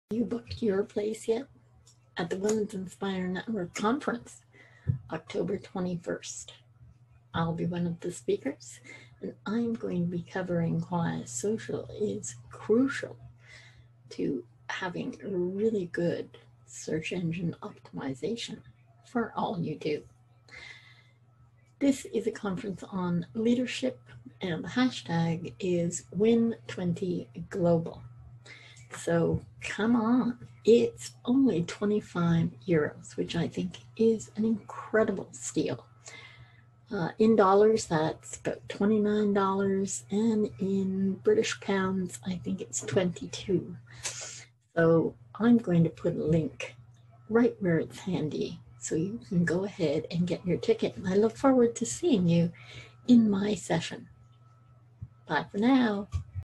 You booked your place yet? At the Women's Inspire Network Conference, October 21st. I'll be one of the speakers, and I'm going to be covering why social is crucial to having really good search engine optimization for all you do. This is a conference on leadership, and the hashtag is Win20Global. So come on, it's only 25 euros, which I think is an incredible steal. In dollars, that's about $29, and in British pounds, I think it's 22. So I'm going to put a link right where it's handy so you can go ahead and get your ticket. And I look forward to seeing you in my session. Bye for now.